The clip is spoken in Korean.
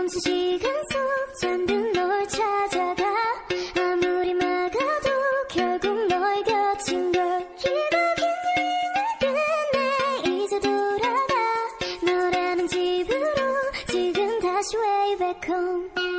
멈춘 시간 속 잠든 널 찾아가 아무리 막아도 결국 너의 곁인 걸 길고 긴 여행을 끝내 이제 돌아가 너라는 집으로 지금 다시 way back home